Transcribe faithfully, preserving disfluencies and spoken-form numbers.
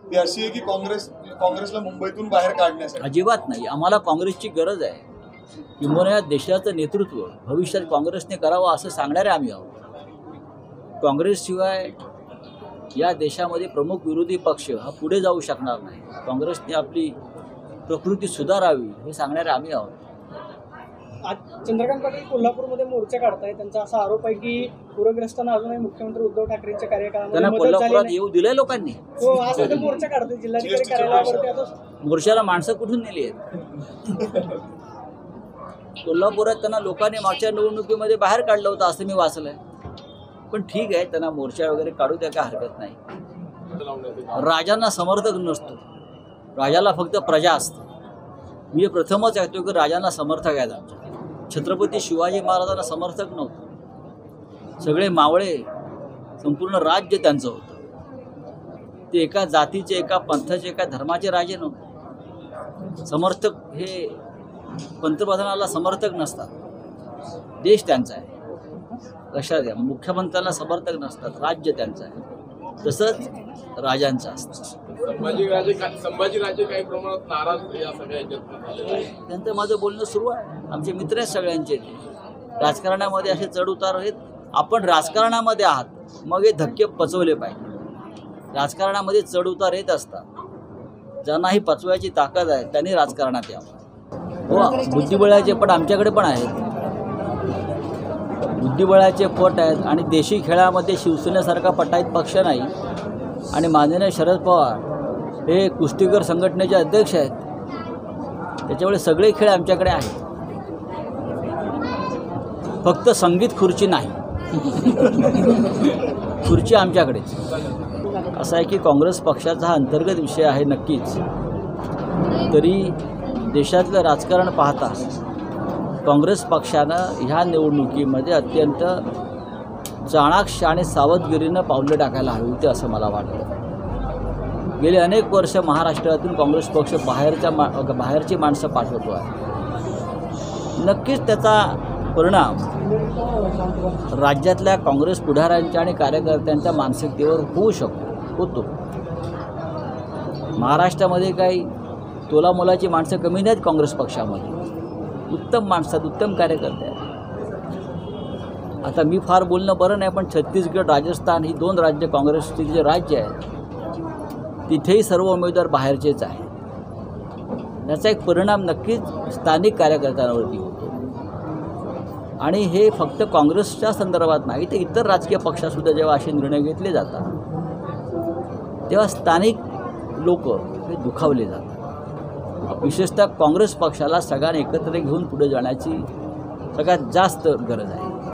ती अशी आहे की काँग्रेस काँग्रेसला मुंबईतून बाहेर काढण्यासाठी? अजिबात नाही. आम्हाला काँग्रेसची गरज आहे. किंबहुना या देशाचं नेतृत्व भविष्यात काँग्रेसने करावं असं सांगणारे आम्ही आहोत. काँग्रेसशिवाय या देशामध्ये प्रमुख विरोधी पक्ष हा पुढे जाऊ शकणार नाही. काँग्रेसने आपली प्रकृती सुधारावी हे सांगणारे आम्ही आहोत. आज चंद्रकांत पाटील कोल्हापूरमध्ये मोर्चा काढताय. त्यांचा असा आरोप आहे की पूरग्रस्तांना अजूनही मुख्यमंत्री उद्धव ठाकरेंच्या कार्यकाळामध्ये त्यांना मदत झाली कोल्हापुरात नाही. येऊ दिलंय लोकांनी. हो, आज ते मोर्चा काढते जिल्हाधिकारी कार्यालयावरती. आता मोर्चाला माणसं कुठून नेली आहेत? कोल्हापुरात त्यांना लोकांनी मागच्या निवडणुकीमध्ये बाहेर काढलं होतं असं मी वाचलंय. पण ठीक आहे, त्यांना मोर्चा वगैरे काढू द्या, काय हरकत नाही. राजांना समर्थक नसतो, राजाला फक्त प्रजा असते. मी प्रथमच ऐकतो की राजांना समर्थक आहेत. आमच्या छत्रपती शिवाजी महाराजांना समर्थक नव्हतं. सगळे मावळे, संपूर्ण राज्य त्यांचं होतं. ते एका जातीचे, एका पंथाचे, एका धर्माचे राजे नव्हते. समर्थक हे पंतप्रधानाला समर्थक नसतात. देश त्यांचा आहे, लक्षात घ्या. मुख्यमंत्र्यांना समर्थक नसतात, राज्य त्यांचं आहे. तसंच राजांचं असतं. संभाजीराजे संभाजीराजे काही प्रमाणात नाराज या सगळ्या याच्यात त्यांचं माझं बोलणं सुरू आहे. आमचे मित्र आहेत सगळ्यांचे. ते राजकारणामध्ये असे चढ उतार आहेत. आपण राजकारणामध्ये आहात, मग हे धक्के पचवले पाहिजे. राजकारणामध्ये चढ उतार येत असतात. ज्यांनाही पचवायची ताकद आहे त्यांनी राजकारणात यावं. हो, बुद्धिबळाचे पट आमच्याकडे पण आहेत. बुद्धिबळाचे पट आहेत आणि देशी खेळामध्ये शिवसेनेसारखा पटाईत पक्ष नाही. आणि माननीय शरद पवार हे कुस्तीकर संघटनेचे अध्यक्ष आहेत. त्याच्यामुळे सगळे खेळ आमच्याकडे आहेत. फक्त संगीत खुर्ची नाही. खुर्ची आमच्याकडेच. असं आहे की काँग्रेस पक्षाचा हा अंतर्गत विषय आहे नक्कीच. तरी देशातलं राजकारण पाहता काँग्रेस पक्षानं ह्या निवडणुकीमध्ये अत्यंत चाणाक्ष आणि सावधगिरीनं पावलं टाकायला हवी होती असं मला वाटतं. गेली अनेक वर्ष महाराष्ट्रातून काँग्रेस पक्ष बाहेरच्या मा बाहेरची माणसं पाठवतो आहे. नक्कीच त्याचा परिणाम राज्यातल्या काँग्रेस पुढाऱ्यांच्या आणि कार्यकर्त्यांच्या मानसिकतेवर होऊ शकतो, होतो. महाराष्ट्रामध्ये काही तोलामोलाची माणसं कमी नाहीत काँग्रेस पक्षामध्ये. उत्तम माणसात उत्तम कार्यकर्ते आहेत. आता मी फार बोलणं बरं नाही, पण छत्तीसगड, राजस्थान ही दोन राज्य काँग्रेसची जे राज्य आहेत तिथेही सर्व उमेदवार बाहेरचेच आहेत. याचा एक परिणाम नक्कीच स्थानिक कार्यकर्त्यांवरती होतो. आणि हे फक्त काँग्रेसच्या संदर्भात नाही, तर इतर राजकीय पक्षासुद्धा जेव्हा असे निर्णय घेतले जातात तेव्हा स्थानिक लोक हे दुखावले जातात. विशेषतः काँग्रेस पक्षाला सगळ्यांना एकत्र घेऊन पुढे जाण्याची सगळ्यात जास्त गरज आहे.